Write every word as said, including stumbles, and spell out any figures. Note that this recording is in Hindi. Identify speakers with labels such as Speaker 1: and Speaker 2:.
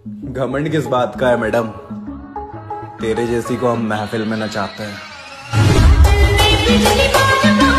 Speaker 1: घमंड किस बात का है मैडम, तेरे जैसी को हम महफिल में नचाते हैं।